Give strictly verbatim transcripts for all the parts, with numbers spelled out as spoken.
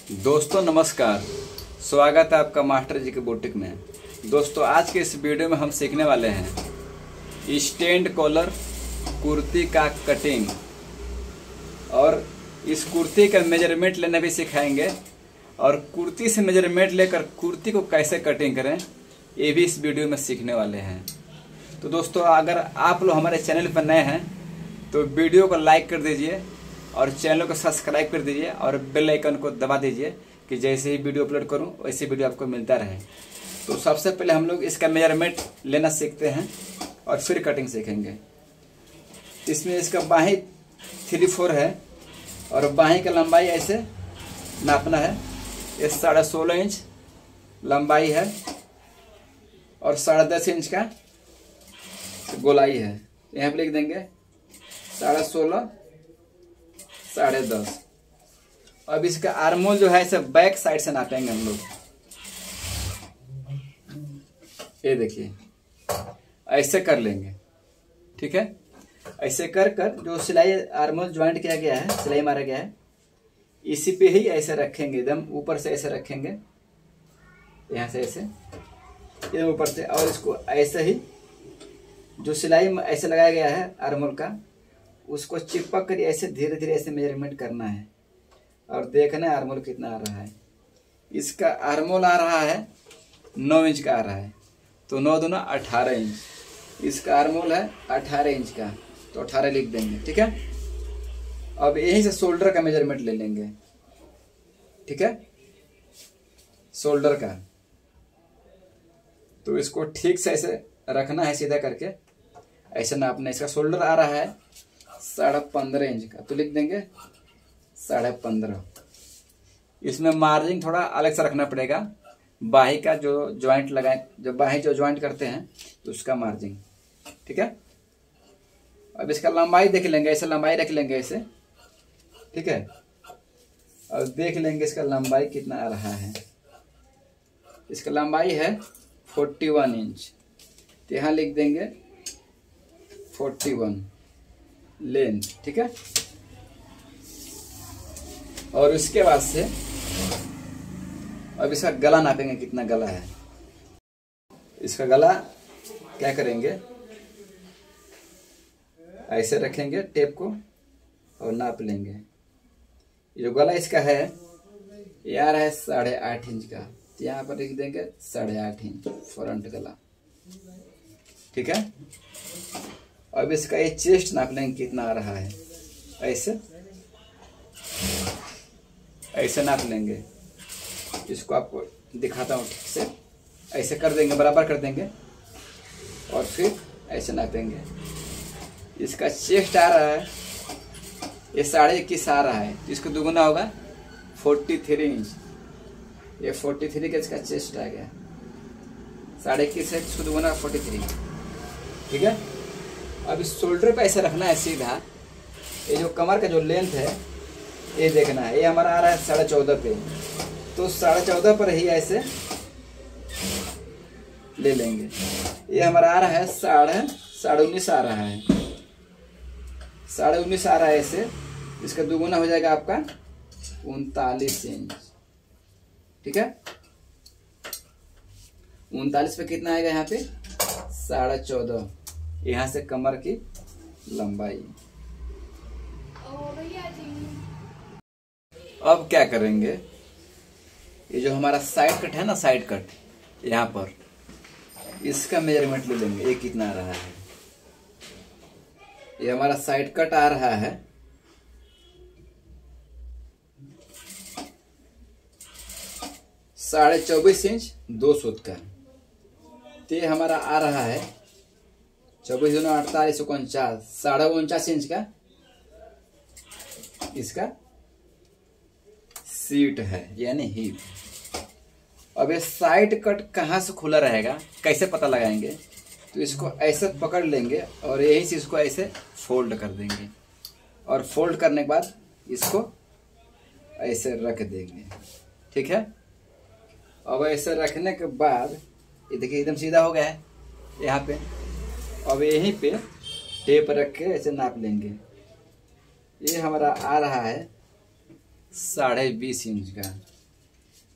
दोस्तों नमस्कार, स्वागत है आपका मास्टर जी के बुटीक में। दोस्तों आज के इस वीडियो में हम सीखने वाले हैं स्टैंड कॉलर कुर्ती का कटिंग और इस कुर्ती का मेजरमेंट लेना भी सिखाएंगे और कुर्ती से मेजरमेंट लेकर कुर्ती को कैसे कटिंग करें ये भी इस वीडियो में सीखने वाले हैं। तो दोस्तों अगर आप लोग हमारे चैनल पर नए हैं तो वीडियो को लाइक कर दीजिए और चैनल को सब्सक्राइब कर दीजिए और बेल आइकन को दबा दीजिए कि जैसे ही वीडियो अपलोड करूं वैसे वीडियो आपको मिलता रहे। तो सबसे पहले हम लोग इसका मेजरमेंट लेना सीखते हैं और फिर कटिंग सीखेंगे। इसमें इसका बाहीं थ्री फोर है और बाहीं का लंबाई ऐसे नापना है। ये साढ़े सोलह इंच लंबाई है और साढ़े दस इंच का गोलाई है। यहाँ पे लिख देंगे साढ़े सोलह साढ़े दस। अब इसका आर्मोल जो है इसे बैक साइड से नापेंगे हम लोग। ये देखिए ऐसे कर लेंगे, ठीक है। ऐसे कर कर जो सिलाई आर्मोल ज्वाइंट किया गया है, सिलाई मारा गया है, इसी पे ही ऐसे रखेंगे, एकदम ऊपर से ऐसे रखेंगे, यहाँ से ऐसे एकदम ऊपर से। और इसको ऐसे ही जो सिलाई ऐसे लगाया गया है आर्मोल का, उसको चिपक कर ऐसे धीरे धीरे ऐसे मेजरमेंट करना है और देखना है आर्मोल कितना आ रहा है। इसका आर्मोल आ रहा है नौ इंच का आ रहा है, तो नौ दूना अठारह इंच। इसका आर्मोल है अठारह इंच का, तो अठारह लिख देंगे, ठीक है। अब यहीं से शोल्डर का मेजरमेंट ले लेंगे, ठीक है। शोल्डर का तो इसको ठीक से ऐसे रखना है, सीधा करके ऐसे नापना। इसका शोल्डर आ रहा है साढ़े पंद्रह इंच का, तो लिख देंगे साढ़े पंद्रह। इसमें मार्जिन थोड़ा अलग से रखना पड़ेगा, बाही का जो ज्वाइंट लगाए, जो बाही जो ज्वाइंट करते हैं तो उसका मार्जिन, ठीक है। अब इसका लंबाई देख लेंगे, ऐसे लंबाई रख लेंगे ऐसे, ठीक है। और देख लेंगे इसका लंबाई कितना आ रहा है। इसका लंबाई है फोर्टी वन इंच, तो यहाँ लिख देंगे फोर्टी वन लेंथ, ठीक है। और उसके बाद से अब इसका गला नापेंगे, कितना गला है। इसका गला क्या करेंगे, ऐसे रखेंगे टेप को और नाप लेंगे। जो गला इसका है ये आ रहा है साढ़े आठ इंच का, तो यहाँ पर लिख देंगे साढ़े आठ इंच फ्रंट गला, ठीक है। अब इसका ये चेस्ट नाप लेंगे कितना आ रहा है, ऐसे ऐसे नाप लेंगे। इसको आपको दिखाता हूँ ठीक से, ऐसे कर देंगे, बराबर कर देंगे और फिर ऐसे नापेंगे। इसका चेस्ट आ रहा है ये साढ़े इक्कीस आ रहा है, तो इसको दुगुना होगा फोर्टी थ्री इंच। ये फोर्टी थ्री का इसका चेस्ट आ गया, साढ़े इक्कीस है, इसको दुगुना फोर्टी थ्री, ठीक है। अब इस शोल्डर पे ऐसे रखना है सीधा। ये जो कमर का जो लेंथ है ये देखना है, ये हमारा आ रहा है साढ़े चौदह पे, तो साढ़े चौदह पर ही ऐसे ले लेंगे। ये हमारा आ रहा है साढ़े साढ़े उन्नीस आ रहा है, साढ़े उन्नीस आ रहा है ऐसे। इसका दुगुना हो जाएगा आपका उनतालीस इंच, ठीक है। उनतालीस पे कितना आएगा यहाँ पे साढ़े चौदह। यहाँ से कमर की लंबाई। अब क्या करेंगे, ये जो हमारा साइड कट है ना, साइड कट, यहाँ पर इसका मेजरमेंट ले लेंगे। ये कितना आ रहा है, ये हमारा साइड कट आ रहा है साढ़े चौबीस इंच दो सूत का, तो ये हमारा आ रहा है चौबीस दोनों अड़तालीस उनचास, साढ़े उनचास इंच का इसका सीट है, यानी हिप। अब ये साइड कट कहाँ से खुला रहेगा, कैसे पता लगाएंगे, तो इसको ऐसे पकड़ लेंगे और यहीं से इसको ऐसे फोल्ड कर देंगे और फोल्ड करने के बाद इसको ऐसे रख देंगे, ठीक है। अब ऐसे रखने के बाद ये देखिए एकदम सीधा हो गया है यहाँ पे। अब यहीं पे टेप रख के ऐसे नाप लेंगे। ये हमारा आ रहा है साढ़े बीस इंच का,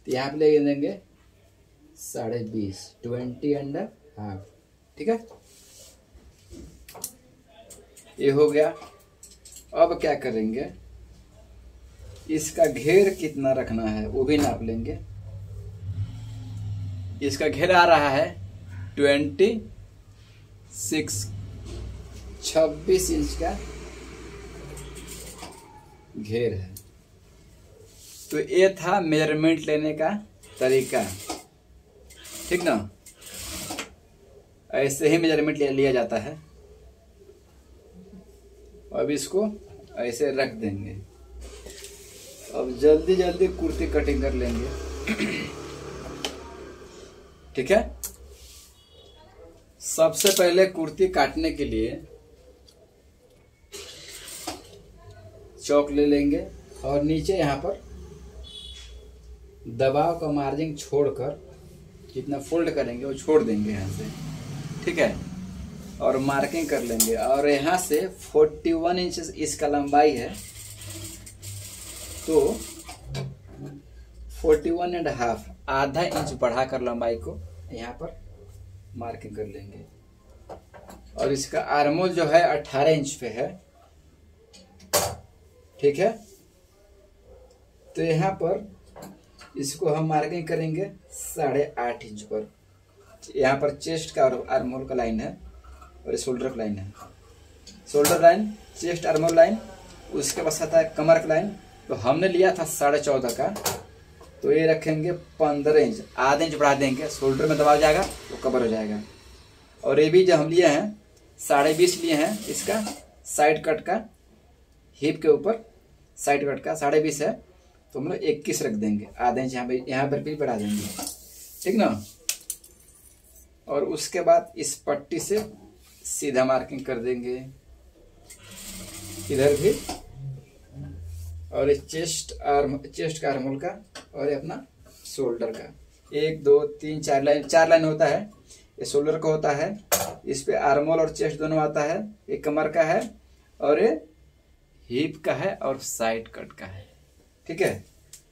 तो यहाँ पे ले देंगे साढ़े बीस, ट्वेंटी एंड हाफ। ठीक है, ये हो गया। अब क्या करेंगे, इसका घेर कितना रखना है वो भी नाप लेंगे। इसका घेर आ रहा है ट्वेंटी सिक्स, छब्बीस इंच का घेर है। तो ये था मेजरमेंट लेने का तरीका, ठीक ना। ऐसे ही मेजरमेंट लिया जाता है। अब इसको ऐसे रख देंगे। अब जल्दी जल्दी कुर्ती कटिंग कर लेंगे। ठीक है, सबसे पहले कुर्ती काटने के लिए चौक ले लेंगे और नीचे यहाँ पर दबाव का मार्जिन छोड़कर जितना फोल्ड करेंगे वो छोड़ देंगे यहाँ से। ठीक है, और मार्किंग कर लेंगे। और यहाँ से इकतालीस इंच इसका लंबाई है, तो इकतालीस एंड हाफ, आधा इंच बढ़ाकर लंबाई को यहाँ पर मार्किंग कर लेंगे। और इसका आर्मोल जो है अठारह इंच पे है। ठीक है, तो यहाँ पर इसको हम मार्किंग करेंगे साढ़े आठ इंच पर। यहाँ पर चेस्ट का और आर्मोल का लाइन है और शोल्डर का लाइन है। Shoulder line, chest, armhole line, उसके पास आता है कमर का लाइन। तो हमने लिया था साढ़े चौदह का, तो ये रखेंगे पंद्रह इंच, आधे इंच बढ़ा देंगे। शोल्डर में दबाव जाएगा तो कवर हो जाएगा। और ये भी जो हम लिए हैं साढ़े बीस लिए हैं, इसका साइड कट का, हिप के ऊपर साइड कट का साढ़े बीस है, तो हम लोग इक्कीस रख देंगे, आधे इंच यहाँ पे यहाँ पर भी बढ़ा देंगे। ठीक ना। और उसके बाद इस पट्टी से सीधा मार्किंग कर देंगे इधर भी, और इस चेस्ट आर्म, चेस्ट का आर्मोल का और अपना शोल्डर का एक दो तीन चार लाइन, चार लाइन होता है। ये शोल्डर का होता है, इस पे आर्मोल और चेस्ट दोनों आता है। ये कमर का है और ये हिप का है और साइड कट का है। ठीक है,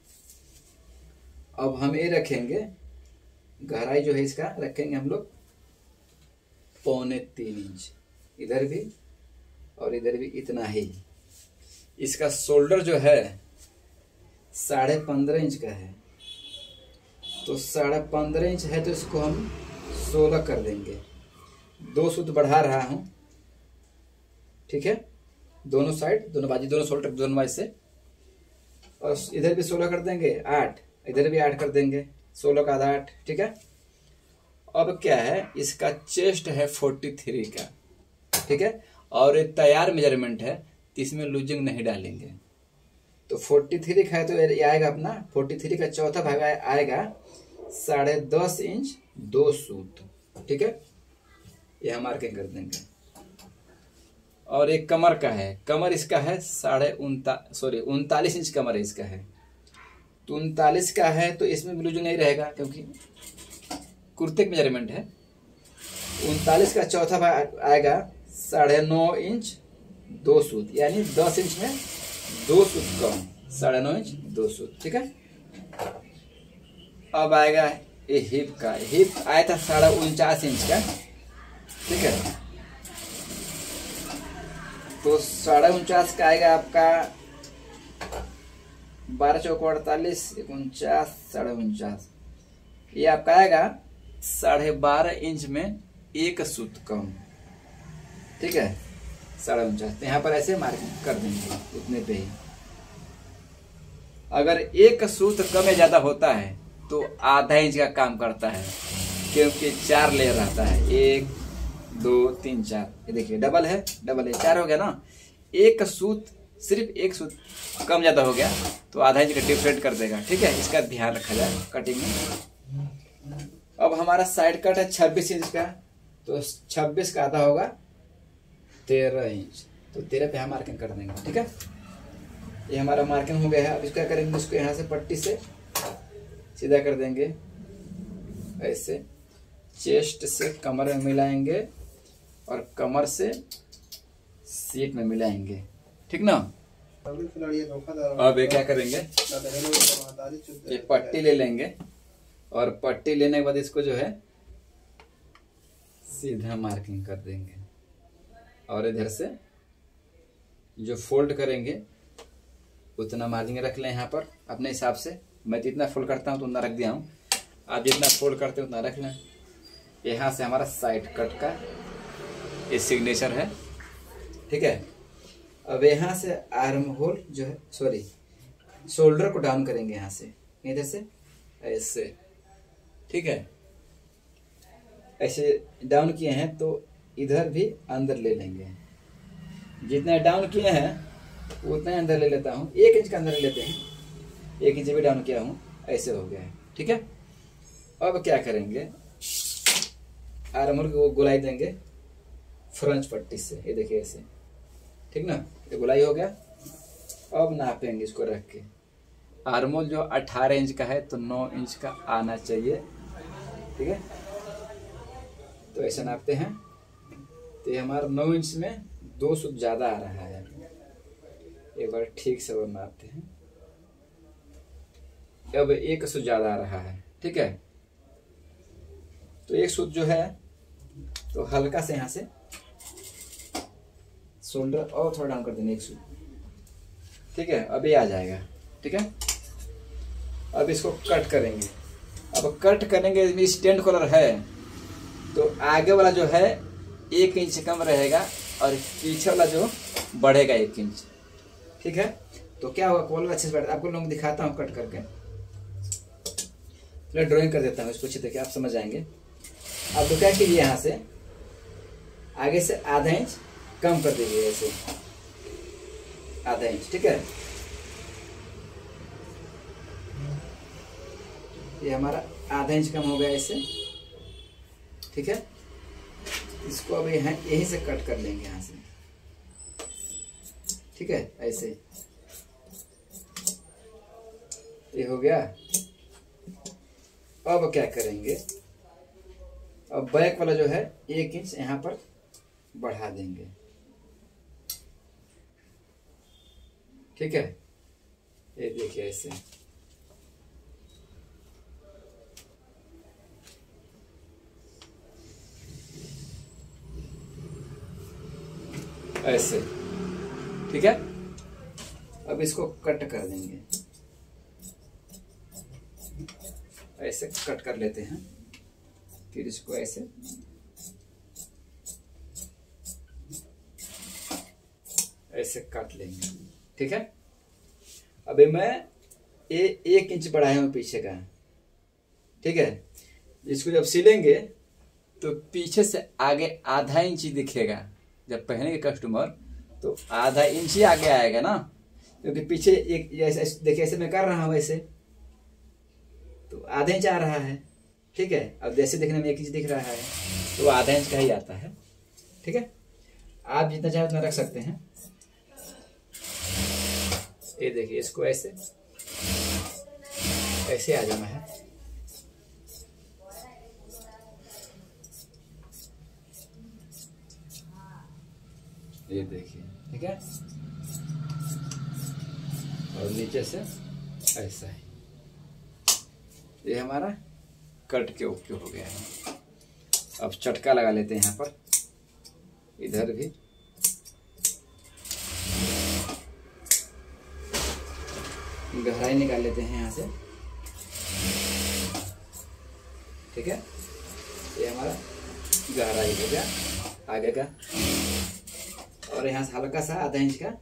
अब हम ये रखेंगे, गहराई जो है इसका रखेंगे हम लोग पौने तीन इंच, इधर भी और इधर भी इतना ही। इसका शोल्डर जो है साढ़े पंद्रह इंच का है, तो साढ़े पंद्रह इंच है तो इसको हम सोलह कर देंगे। दो सूत बढ़ा रहा हूं। ठीक है, दोनों साइड, दोनों बाजू, दोनों शोल्डर, दोनों बाजू से। और इधर भी सोलह कर देंगे, आठ, इधर भी आठ कर देंगे, सोलह का आधा आठ। ठीक है, अब क्या है, इसका चेस्ट है फोर्टी थ्री का। ठीक है, और ये तैयार मेजरमेंट है, तो इसमें लूजिंग नहीं डालेंगे। तो फोर्टी थ्री का है तो ये आएगा अपना, फोर्टी थ्री का चौथा भाग आएगा साढ़े दस इंच दो सूत। ठीक है, ये हम मार्किंग कर देंगे। और एक कमर का है, कमर इसका है साढ़े उनता सॉरी उनतालीस इंच कमर है इसका है। तो उनतालीस का है तो इसमें लूजिंग नहीं रहेगा क्योंकि कुर्ते का मेजरमेंट है। उनतालीस का चौथा भाग आएगा साढ़े नौ इंच दो सूत, यानी दस इंच में दो सूत कम, साढ़े नौ इंच दो सूत। ठीक है, अब आएगा ये हिप का, हिप आया था साढ़े उनचास इंच का। ठीक है, तो साढ़े उनचास का आएगा आपका बारह चौक अड़तालीस, उनचास, साढ़े उनचास, ये आपका आएगा साढ़े बारह इंच में एक सूत कम। ठीक है, साढ़े उनचास, तो यहाँ पर ऐसे मार्किंग कर देंगे उतने पे ही। अगर एक सूत कम या ज्यादा होता है तो आधा इंच का काम करता है, क्योंकि चार लेयर रहता है, एक दो तीन चार। ये देखिए डबल है, डबल है, चार हो गया ना। एक सूत, सिर्फ एक सूत कम ज्यादा हो गया तो आधा इंच का डिफरेंट कर देगा। ठीक है, इसका ध्यान रखा जाए कटिंग में। अब हमारा साइड कट है छब्बीस इंच का, तो छब्बीस का आधा होगा तेरह इंच, तो तेरह पे हम मार्किंग कर देंगे। ठीक है, ये हमारा मार्किंग हो गया है। अब इसको क्या करेंगे, इसको यहाँ से पट्टी से सीधा कर देंगे ऐसे, चेस्ट से कमर में मिलाएंगे और कमर से सीट में मिलाएंगे। ठीक ना। अब ये क्या करेंगे, ये पट्टी ले लेंगे और पट्टी लेने के बाद इसको जो है सीधा मार्किंग कर देंगे और इधर से जो फोल्ड करेंगे उतना मार्जिन रख लें यहाँ पर अपने हिसाब से। मैं जितना फोल्ड करता हूँ तो उतना रख दिया हूँ, आप जितना फोल्ड करते हैं उतना रख लें। यहाँ से हमारा साइड कट का ये सिग्नेचर है, ठीक है। अब यहाँ से आर्म होल जो है, सॉरी शोल्डर को डाउन करेंगे यहाँ से, इधर से ऐसे, ठीक है। ऐसे डाउन किए हैं तो इधर भी अंदर ले लेंगे, जितना डाउन किए हैं उतना अंदर ले लेता हूँ। एक इंच का अंदर ले लेते हैं, एक इंच भी डाउन किया हूँ, ऐसे हो गया है, ठीक है। अब क्या करेंगे, आर्म होल को गोलाई देंगे फ्रंट पट्टी से, ये देखिए ऐसे, ठीक ना, ये गोलाई हो गया। अब नापेंगे इसको रख के, आर्म होल जो अठारह इंच का है तो नौ इंच का आना चाहिए, ठीक है। तो ऐसे नापते हैं तो ये हमारा नौ इंच में दो सूत ज्यादा आ रहा है। एक बार ठीक से और नापते हैं, अब एक सूत ज्यादा आ रहा है, ठीक है। तो एक सूत जो है तो हल्का से यहाँ से शोल्डर और थोड़ा डाउन कर देंगे एक सूत, ठीक है। अब ये आ जाएगा, ठीक है। अब इसको कट करेंगे। अब कट करेंगे, इसमें स्टैंड कॉलर है तो आगे वाला जो है एक इंच कम रहेगा और पीछे वाला जो बढ़ेगा एक इंच, ठीक है। तो क्या होगा, कॉलर अच्छे से बैठता है। आपको लोग दिखाता हूँ कट करके, चलो ड्राइंग कर देता हूँ इसको अच्छे तरीके, आप समझ जाएंगे। अब तो क्या कीजिए, यहाँ से आगे से आधा इंच कम कर दीजिए, ऐसे आधा इंच, ठीक है। ये हमारा आधा इंच कम हो गया ऐसे, ठीक है। इसको अब यहाँ यहीं से कट कर लेंगे यहाँ से, ठीक है, ऐसे ये हो गया। अब क्या करेंगे, अब बैक वाला जो है एक इंच यहाँ पर बढ़ा देंगे, ठीक है। ये देखिए ऐसे, ऐसे, ठीक है। अब इसको कट कर देंगे, ऐसे कट कर लेते हैं, फिर इसको ऐसे ऐसे काट लेंगे, ठीक है। अभी मैं ए, एक इंच बढ़ाया हूं पीछे का, ठीक है। इसको जब सिलेंगे तो पीछे से आगे आधा इंच ही दिखेगा, जब पहनेंगे कस्टमर तो आधा इंच ही आगे आएगा ना, क्योंकि पीछे एक ऐसे देखिए, ऐसे मैं कर रहा हूं ऐसे तो आधा इंच आ रहा है, ठीक है। अब जैसे देखने में एक इंच दिख रहा है तो आधा इंच का ही आता है, ठीक है। आप जितना चाहे उतना रख सकते हैं। ये देखिए, इसको ऐसे ऐसे आ जाना है, ये देखिए, ठीक है। और नीचे से ऐसा है, ये हमारा कट के ओके हो गया है। अब चटका लगा लेते हैं यहाँ पर, इधर भी गहराई निकाल लेते हैं यहाँ से, ठीक है। ये हमारा गहराई हो गया आगे का, और यहाँ से हल्का सा आधा इंच का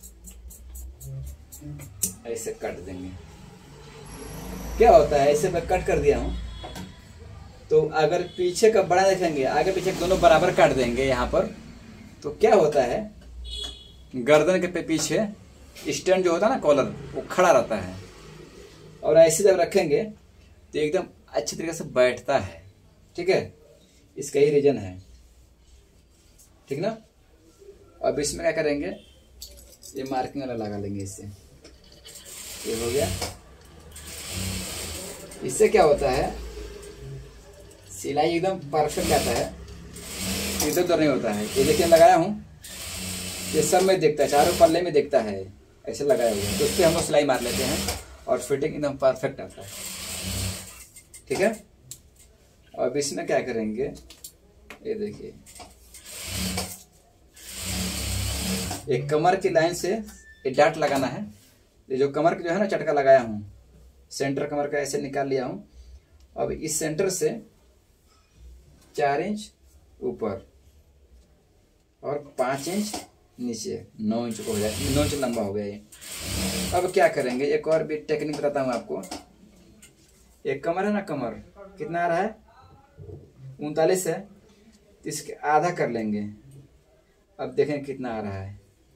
ऐसे कट देंगे। क्या होता है, ऐसे मैं कट कर दिया हूं तो अगर पीछे का बड़ा देखेंगे, आगे पीछे दोनों बराबर काट देंगे यहाँ पर, तो क्या होता है, गर्दन के पीछे स्टैंड जो होता है ना कॉलर, वो खड़ा रहता है। और ऐसे जब रखेंगे तो एकदम अच्छी तरीके से बैठता है, ठीक है। इसका ही रीजन है, ठीक ना। अब इसमें क्या करेंगे, ये मार्किंग वाला लगा लेंगे इससे, ये हो गया। इससे क्या होता है, सिलाई एकदम परफेक्ट आता है, इधर उधर नहीं होता है। ये देखिए लगाया हूँ, ये सब में देखता है, चारों पल्ले में देखता है, ऐसे लगाया हुआ है, तो उस पर हम लोग सिलाई मार लेते हैं और फिटिंग एकदम परफेक्ट आता है। ठीक है, अब इसमें क्या करेंगे, ये देखिए एक कमर की लाइन से ये डाट लगाना है। ये जो कमर की जो है ना चटका लगाया हूँ, सेंटर कमर का ऐसे निकाल लिया हूँ। अब इस सेंटर से चार इंच ऊपर और पाँच इंच नीचे, नौ इंच को हो जाए, नौ इंच लंबा हो गया ये। अब क्या करेंगे, एक और भी टेक्निक बताता हूँ आपको। एक कमर है ना, कमर कितना आ रहा है, उनतालीस है, तो इसके आधा कर लेंगे। अब देखें कितना आ रहा है,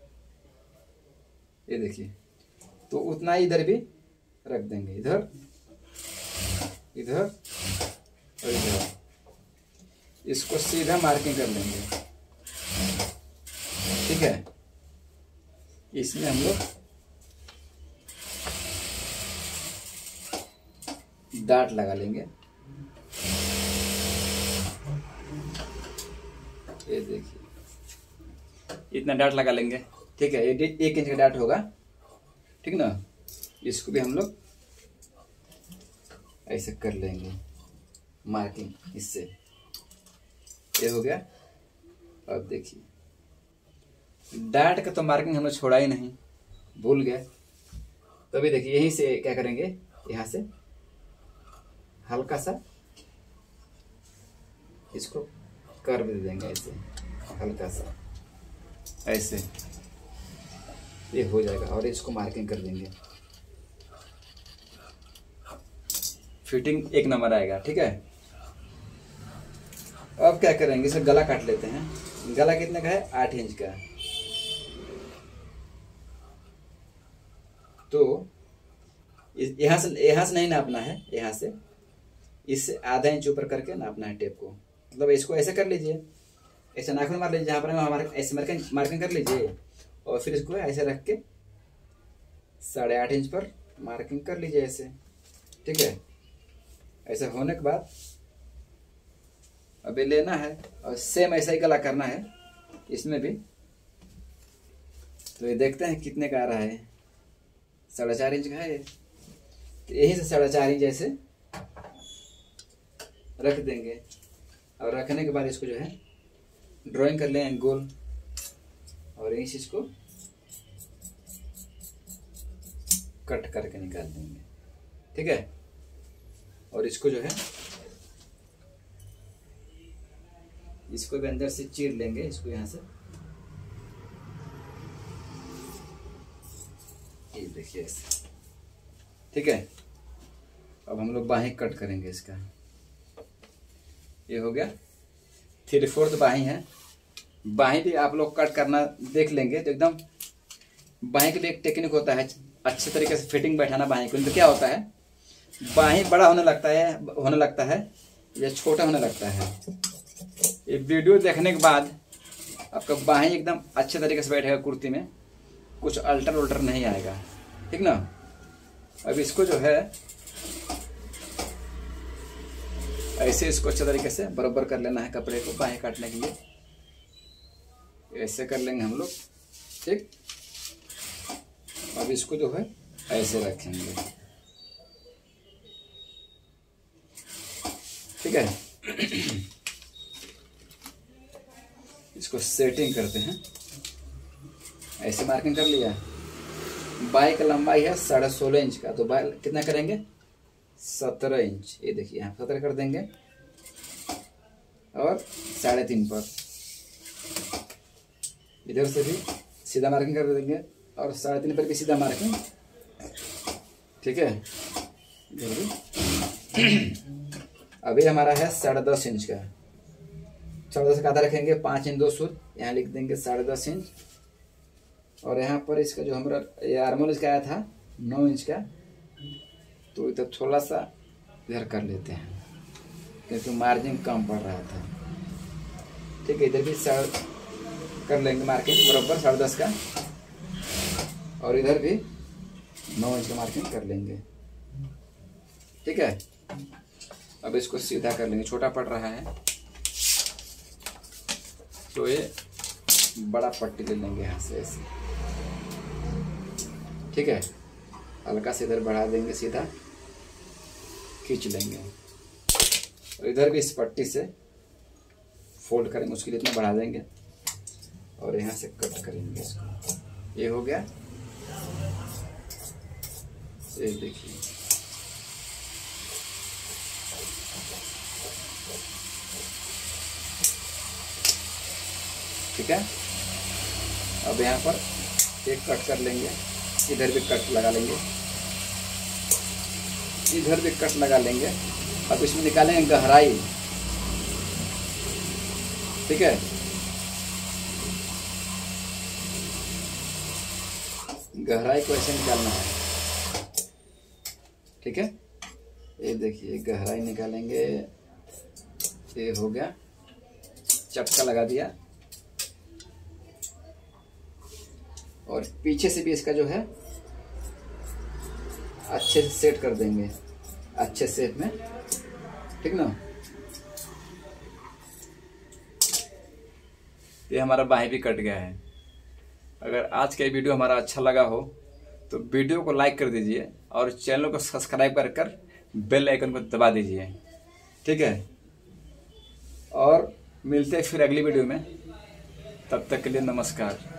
ये देखिए, तो उतना ही इधर भी रख देंगे, इधर इधर और इधर। इसको सीधा मार्किंग कर लेंगे। ठीक है, इसमें हम लोग डाट लगा लेंगे। ये देखिए इतना डाट लगा लेंगे। ठीक है, ये एक इंच का डाट होगा, ठीक ना। इसको भी हम लोग ऐसे कर लेंगे मार्किंग इससे। ये हो गया। अब देखिए डाट का तो मार्किंग हम लोग छोड़ा ही नहीं, भूल गए। तभी देखिए यहीं से क्या करेंगे, यहाँ से हल्का सा इसको कर्व दे देंगे, ऐसे हल्का सा ऐसे, ये हो जाएगा। और इसको मार्किंग कर देंगे, फिटिंग एक नंबर आएगा। ठीक है, अब क्या करेंगे, इसे गला काट लेते हैं। गला कितने का है, आठ इंच का। तो यहाँ से यहाँ से नहीं नापना है, यहाँ से इससे आधा इंच ऊपर करके नापना है टेप को। मतलब इसको ऐसे कर लीजिए, ऐसे नाखून मार लीजिए, जहाँ पर हमारे ऐसे मार्किंग मार्किंग कर लीजिए, और फिर इसको ऐसे रख के साढ़े आठ इंच पर मार्किंग कर लीजिए ऐसे। ठीक है, ऐसा होने के बाद अब ये लेना है और सेम ऐसा ही गला करना है इसमें भी। तो ये देखते हैं कितने का आ रहा है, साढ़े चार इंच का है ये। तो यहीं से साढ़े चार इंच ऐसे रख देंगे। और रखने के बाद इसको जो है ड्राइंग कर लेंगे गोल, और इस चीज को कट करके निकाल देंगे। ठीक है, और इसको जो है इसको भी अंदर से चीर लेंगे, इसको यहाँ से। ये देखिए ऐसे। ठीक है, अब हम लोग बाहें कट करेंगे इसका। ये हो गया, थ्री फोर्थ बाही है। बाही भी आप लोग कट करना देख लेंगे तो एकदम, बाही के लिए एक टेक्निक होता है अच्छे तरीके से फिटिंग बैठाना बाही को। तो क्या होता है, बाही बड़ा होने लगता है होने लगता है या छोटा होने लगता है। ये वीडियो देखने के बाद आपका बाही एकदम अच्छे तरीके से बैठेगा कुर्ती में, कुछ अल्टर उल्टर नहीं आएगा। ठीक ना। अब इसको जो है ऐसे इसको अच्छे तरीके से बराबर कर लेना है कपड़े को बाहें काटने के लिए। ऐसे कर लेंगे हम लोग। ठीक, अब इसको जो है ऐसे रखेंगे। ठीक है, इसको सेटिंग करते हैं। ऐसे मार्किंग कर लिया। बाई का लंबाई है साढ़े सोलह इंच का, तो बाई कितना करेंगे, सत्रह इंच। ये देखिए यहाँ सत्रह कर देंगे और साढ़े तीन पर इधर से भी सीधा मार्किंग कर देंगे और साढ़े तीन पर भी सीधा मार्किंग। ठीक है, इधर भी। अभी हमारा है साढ़े दस इंच का, साढ़े दस का आधा रखेंगे, पाँच इंच दो सूत, यहाँ लिख देंगे साढ़े दस इंच। और यहाँ पर इसका जो हमारा ये आर्मोल इसका आया था नौ इंच का, तो इधर थोड़ा सा इधर कर लेते हैं क्योंकि मार्जिन कम पड़ रहा था। ठीक है, इधर भी साढ़े कर लेंगे मार्किंग बराबर साढ़े दस का, और इधर भी नौ इंच का मार्किंग कर लेंगे। ठीक है, अब इसको सीधा कर लेंगे, छोटा पड़ रहा है तो ये बड़ा पट्टी ले लेंगे यहाँ से ऐसे। ठीक है, हल्का से इधर बढ़ा देंगे, सीधा खींच लेंगे और इधर भी इस पट्टी से फोल्ड करेंगे, उसके लिए इतना बढ़ा देंगे और यहाँ से कट करेंगे इसको। ये हो गया, ये देखिए। ठीक है, अब यहाँ पर एक कट कर लेंगे, इधर भी कट लगा लेंगे, इधर भी कट लगा लेंगे। अब इसमें निकालेंगे गहराई। ठीक है, गहराई को ऐसे निकालना है। ठीक है, ये देखिए गहराई निकालेंगे, ये हो गया, चपका लगा दिया और पीछे से भी इसका जो है अच्छे से सेट कर देंगे, अच्छे शेप में। ठीक ना, ये हमारा बाहीं भी कट गया है। अगर आज का वीडियो हमारा अच्छा लगा हो तो वीडियो को लाइक कर दीजिए और चैनल को सब्सक्राइब कर कर बेल आइकन को दबा दीजिए। ठीक है, और मिलते हैं फिर अगली वीडियो में, तब तक के लिए नमस्कार।